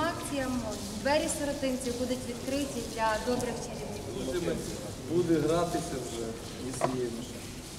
акціям двері сиротинців будуть відкриті для добрих чарівників. Буде гратися вже із цією машиною.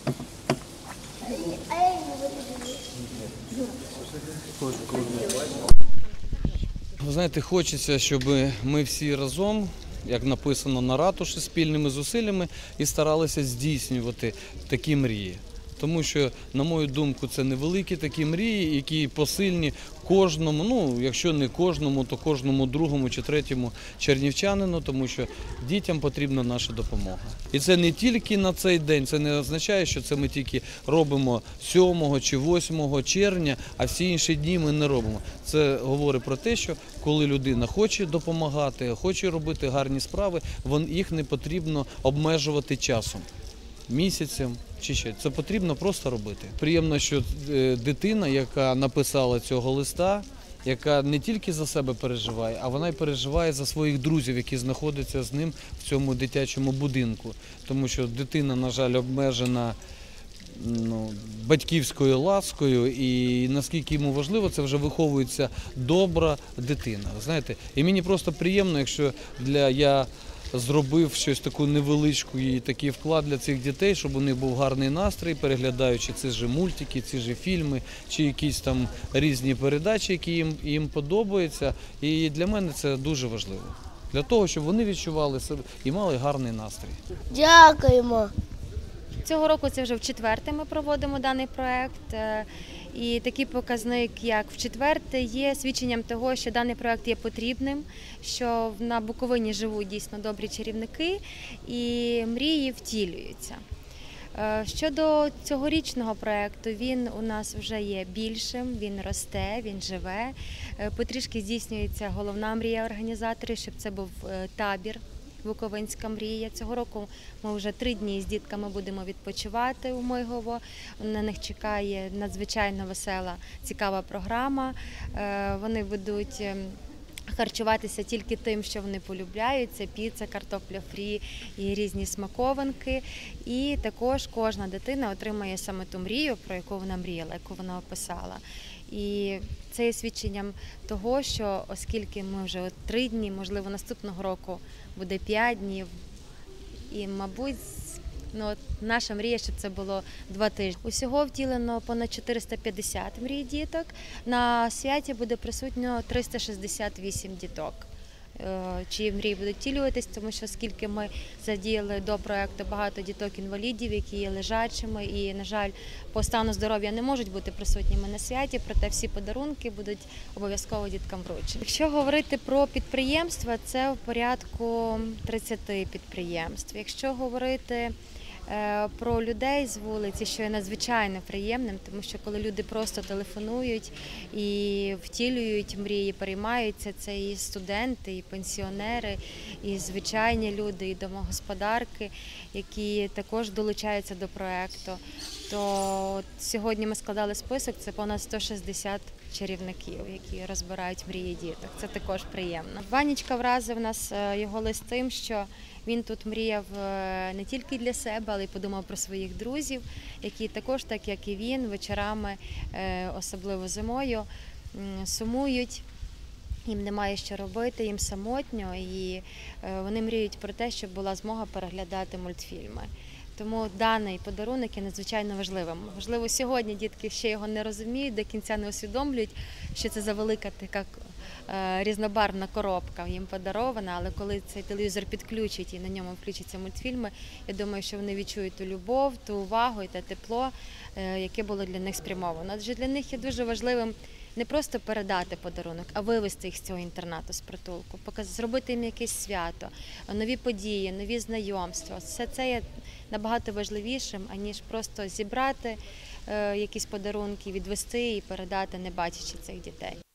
Ви знаєте, хочеться, щоб ми всі разом, як написано на ратуші, спільними зусиллями і старалися здійснювати такі мрії. Тому що, на мою думку, це невеликі такі мрії, які посильні кожному, ну, якщо не кожному, то кожному другому чи третьому чернівчанину, тому що дітям потрібна наша допомога. І це не тільки на цей день, це не означає, що це ми тільки робимо 7 чи 8 червня, а всі інші дні ми не робимо. Це говорить про те, що коли людина хоче допомагати, хоче робити гарні справи, їх не потрібно обмежувати часом. Місяцем чи ще. Це потрібно просто робити. Приємно, що дитина, яка написала цього листа, яка не тільки за себе переживає, а вона й переживає за своїх друзів, які знаходяться з ним в цьому дитячому будинку. Тому що дитина, на жаль, обмежена батьківською ласкою, і наскільки йому важливо, це вже виховується добра дитина. Знаєте, і мені просто приємно, якщо я зробив щось таку невеличку і такий вклад для цих дітей, щоб у них був гарний настрій, переглядаючи ці ж мультики, ці ж фільми, чи якісь там різні передачі, які їм подобаються. І для мене це дуже важливо. Для того, щоб вони відчували себе і мали гарний настрій. Дякуємо. Цього року це вже в-4 ми проводимо даний проєкт. І такий показник, як в-4, є свідченням того, що даний проєкт є потрібним, що на Буковині живуть дійсно добрі чарівники і мрії втілюються. Щодо цьогорічного проєкту, він у нас вже є більшим, він росте, він живе. Потрішки здійснюється головна мрія організаторів, щоб це був табір. Буковинська мрія. Цього року ми вже 3 дні з дітками будемо відпочивати у Мигово. На них чекає надзвичайно весела, цікава програма. Вони будуть харчуватися тільки тим, що вони полюбляють. Це піца, картопля фрі і різні смакованки. І також кожна дитина отримає саме ту мрію, про яку вона мріяла, яку вона описала. І це є свідченням того, що оскільки ми вже 3 дні, можливо, наступного року буде 5 днів, і, мабуть, наша мрія, щоб це було 2 тижні. Усього втілено понад 450 мрій діток. На святі буде присутньо 368 діток. Чиї мрії будуть втілюватись, тому що оскільки ми задіяли до проєкту багато діток-інвалідів, які є лежачими і, на жаль, по стану здоров'я не можуть бути присутніми на святі, проте всі подарунки будуть обов'язково діткам вручені. Якщо говорити про підприємства, це в порядку 30 підприємств. Якщо говорити про людей з вулиці, що є надзвичайно приємним, тому що коли люди просто телефонують і втілюють мрії, переймаються, це і студенти, і пенсіонери, і звичайні люди, і домогосподарки, які також долучаються до проєкту. То сьогодні ми складали список, це понад 160 чарівників, які розбирають мрії діток. Це також приємно. Ванечка вразив нас його лист тим, що він тут мріяв не тільки для себе, але й подумав про своїх друзів, які також, так як і він, вечорами, особливо зимою, сумують. Їм немає що робити, їм самотньо, і вони мріють про те, щоб була змога переглядати мультфільми. Тому даний подарунок є надзвичайно важливим. Можливо, сьогодні дітки ще його не розуміють, до кінця не усвідомлюють, що це за велика така різнобарвна коробка їм подарована, але коли цей телевізор підключить і на ньому включаться мультфільми, я думаю, що вони відчують ту любов, ту увагу і те тепло, яке було для них спрямовано. Адже для них є дуже важливим не просто передати подарунок, а вивести їх з цього інтернату, з притулку, зробити їм якесь свято, нові події, нові знайомства. Все це є набагато важливішим, аніж просто зібрати якісь подарунки, відвести і передати, не бачачи цих дітей.